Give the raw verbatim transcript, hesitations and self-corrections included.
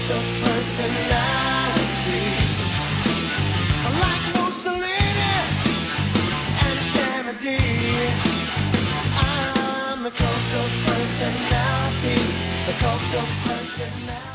cult of personality. Like Mussolini and Kennedy, I'm the cult of personality. The cult of personality.